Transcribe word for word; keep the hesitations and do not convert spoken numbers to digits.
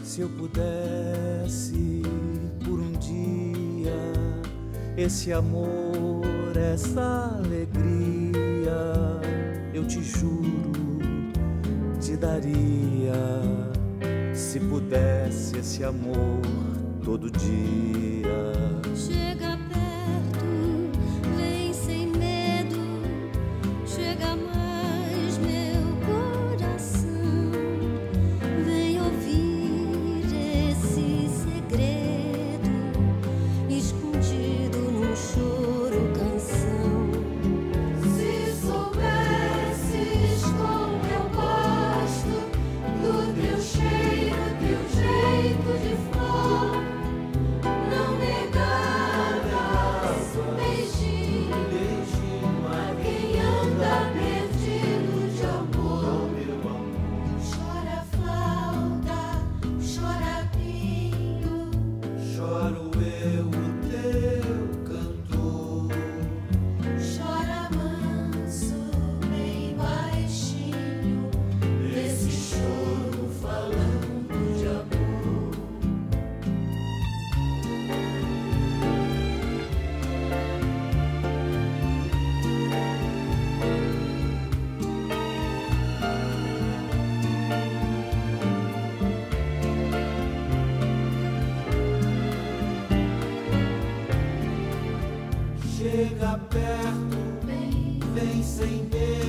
Se eu pudesse por um dia esse amor, essa alegria, eu te juro, te daria. Se pudesse esse amor todo dia. Chega perto, vem sem medo, chega mais meu coração, vem ouvir esse segredo escondido num choro, canção. Se soubesses como eu gosto do teu cheiro, teu jeito de flor, não negavas um beijinho, Beijinho a quem anda perdido de amor. Chora flauta, chora pinho, choro eu, o teu cantor. chora manso, bem baixinho, esse choro falando de amor. Chega perto, Bem, vem sem medo.